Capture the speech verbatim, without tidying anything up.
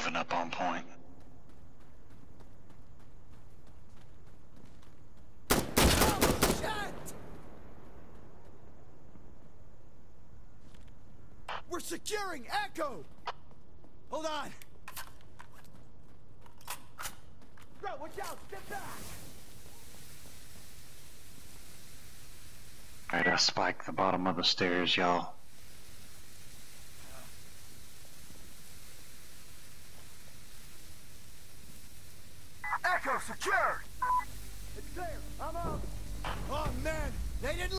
moving up on point. We're securing Echo! Hold on! Bro, watch out! Step back! Alright, I spiked the bottom of the stairs, y'all. Echo secured! It's clear! I'm out! Oh man! They didn't